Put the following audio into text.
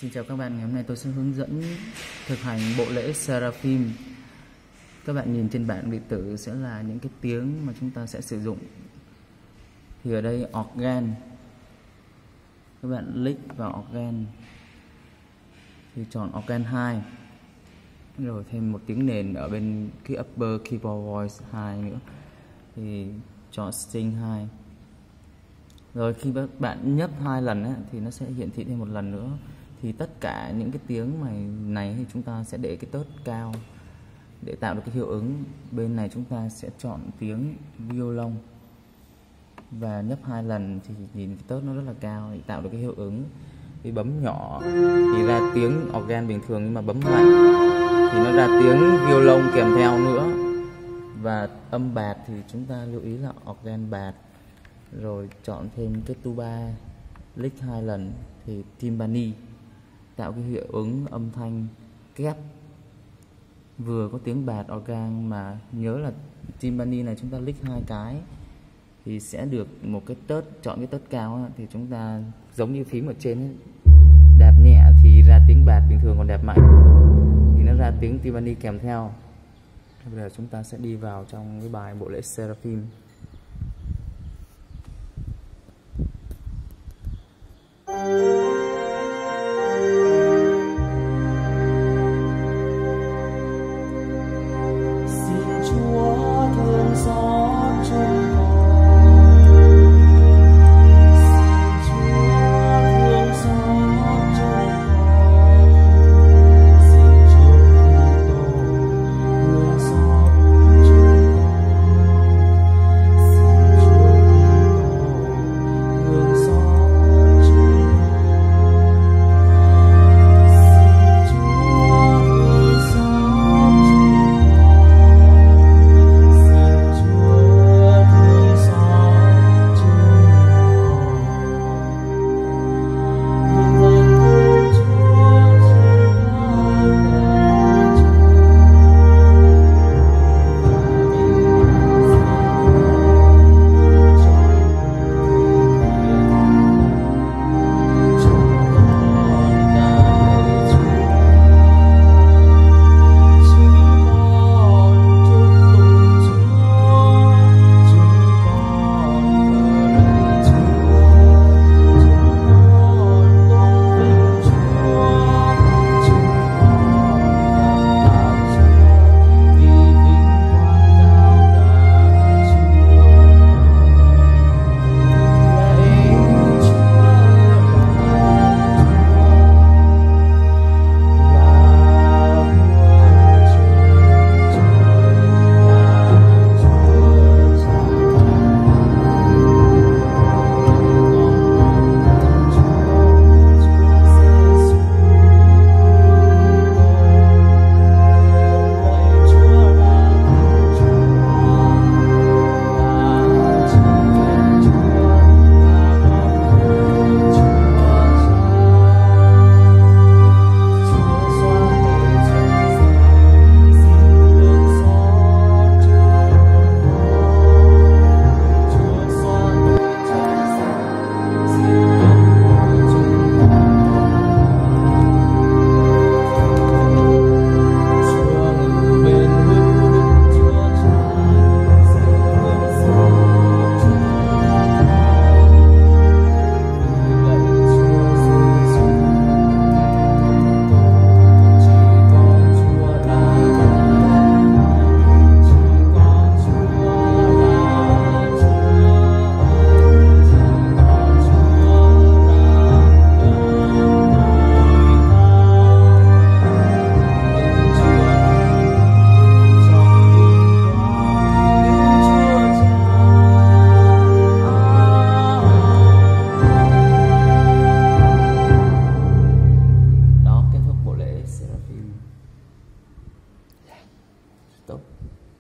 Xin chào các bạn, ngày hôm nay tôi sẽ hướng dẫn thực hành bộ lễ Seraphim. Các bạn nhìn trên bảng điện tử sẽ là những cái tiếng mà chúng ta sẽ sử dụng. Thì ở đây organ, các bạn click vào organ thì chọn organ 2, rồi thêm một tiếng nền ở bên cái upper keyboard voice 2 nữa thì chọn string 2. Rồi khi các bạn nhấp 2 lần ấy, thì nó sẽ hiển thị thêm một lần nữa. Thì tất cả những cái tiếng này thì chúng ta sẽ để cái tớt cao để tạo được cái hiệu ứng. Bên này chúng ta sẽ chọn tiếng violon và nhấp 2 lần thì nhìn cái tớt nó rất là cao để tạo được cái hiệu ứng. Thì bấm nhỏ thì ra tiếng organ bình thường, nhưng mà bấm mạnh thì nó ra tiếng violon kèm theo nữa. Và âm bạt thì chúng ta lưu ý là organ bạt. Rồi chọn thêm cái tuba, click 2 lần thì timpani, tạo cái hiệu ứng âm thanh kép vừa có tiếng bạt organ. Mà nhớ là timpani này chúng ta click 2 cái thì sẽ được một cái tớt, chọn cái tớt cao thì chúng ta giống như phím ở trên ấy, đạp nhẹ thì ra tiếng bạt bình thường, còn đạp mạnh thì nó ra tiếng timpani kèm theo. Bây giờ chúng ta sẽ đi vào trong cái bài bộ lễ Seraphim.